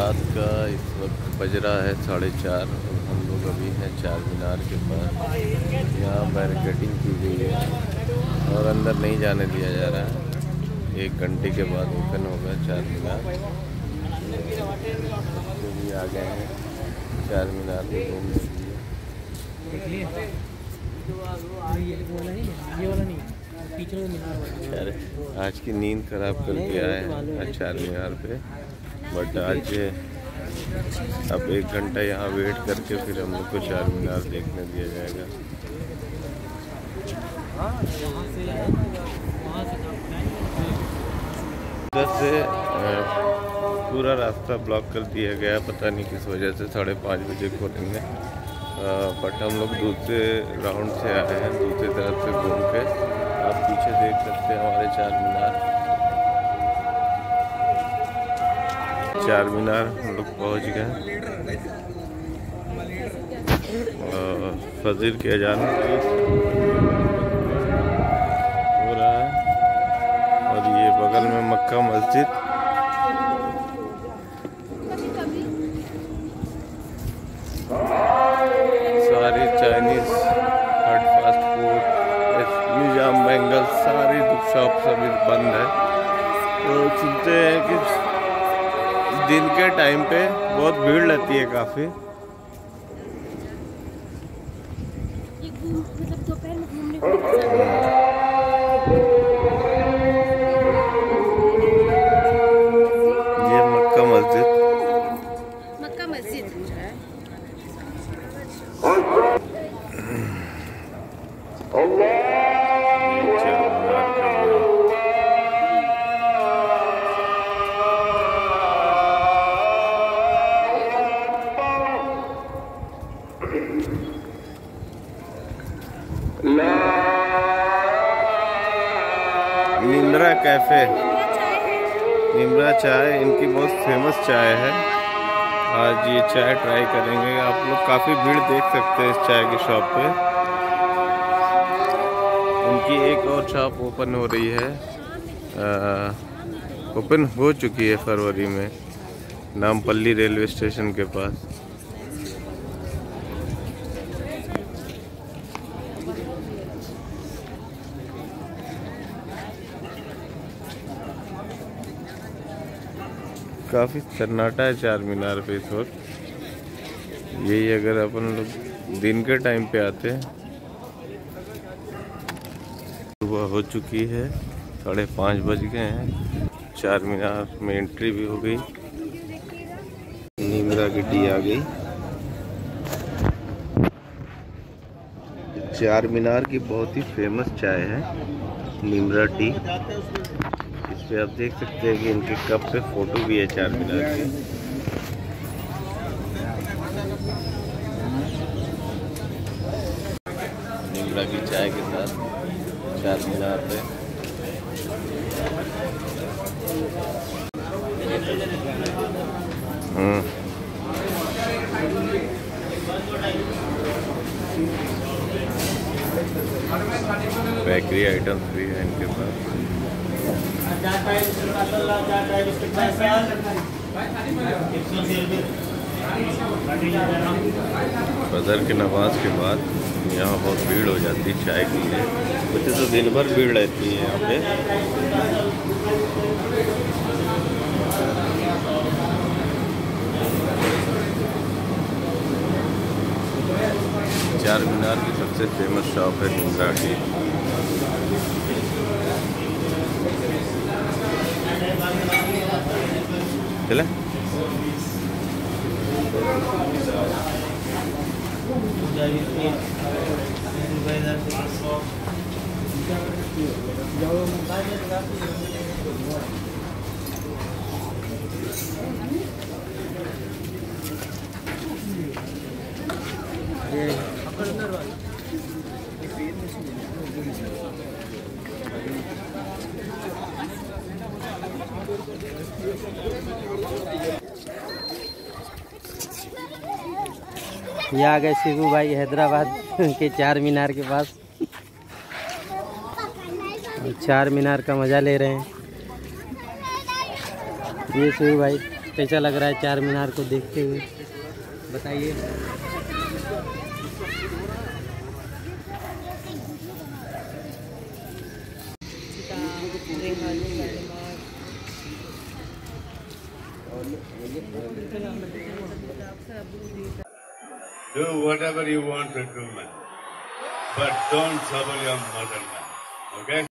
रात का इस वक्त बज रहा है 4:30 और हम लोग अभी हैं चार मीनार के पास। यहाँ बैरिकेडिंग की गई है और अंदर नहीं जाने दिया जा रहा है। 1 घंटे के बाद ओपन होगा चार मीनार। जो भी आ गए हैं चार मीनार में घूमने के लिए। आज की नींद खराब कर दिया है चार मीनार पे, बट आज अब 1 घंटा यहाँ वेट करके फिर हम लोग को चार मीनार देखने दिया जाएगा। इधर से पूरा रास्ता ब्लॉक कर दिया गया, पता नहीं किस वजह से। 5:30 बजे खोलेंगे, बट हम लोग दूसरे राउंड से आए हैं, दूसरी तरफ से घूम के। आप पीछे देख सकते हैं हमारे चार मीनार। चार मीनार हम लोग पहुँच गए। फजर के अजान हो रहा है और ये बगल में मक्का मस्जिद। सारी चाइनीज हट, फास्ट फूड, निजाम बेंगल, सारी शॉप सभी बंद है। तो सुनते हैं कि दिन के टाइम पे बहुत भीड़ रहती है काफ़ी। ये मक्का मस्जिद निम्रा कैफ़े, निम्रा चाय इनकी बहुत फेमस चाय है। आज ये चाय ट्राई करेंगे। आप लोग काफ़ी भीड़ देख सकते हैं इस चाय की शॉप पे। उनकी एक और शॉप ओपन हो रही है, ओपन हो चुकी है फरवरी में, नामपल्ली रेलवे स्टेशन के पास। काफ़ी सन्नाटा है चार मीनार पे इस वक्त। यही अगर अपन लोग दिन के टाइम पे आते हैं। सुबह हो चुकी है, 5:30 बज गए हैं। चार मीनार में एंट्री भी हो गई। निम्रा की टी आ गई। चार मीनार की बहुत ही फेमस चाय है निम्रा टी। इस पे आप देख सकते हैं कि इनके कप पे फोटो भी है चार मीनार के। निम्रा की चाय के साथ चार मीनार पे बेकरी आइटम्स भी है इनके पास। फजर की नमाज के बाद यहाँ बहुत भीड़ हो जाती है चाय के लिए। वैसे तो दिन भर भीड़ रहती है यहाँ पे। चार मीनार की सबसे फेमस शॉप है निम्रा टी। चले ये आ गए शिबू भाई हैदराबाद के चार मीनार के पास। चार मीनार का मज़ा ले रहे हैं। ये शिबू भाई कैसा लग रहा है चार मीनार को देखते हुए, बताइए। Do whatever you want to do, man. But don't trouble your mother, man. Okay?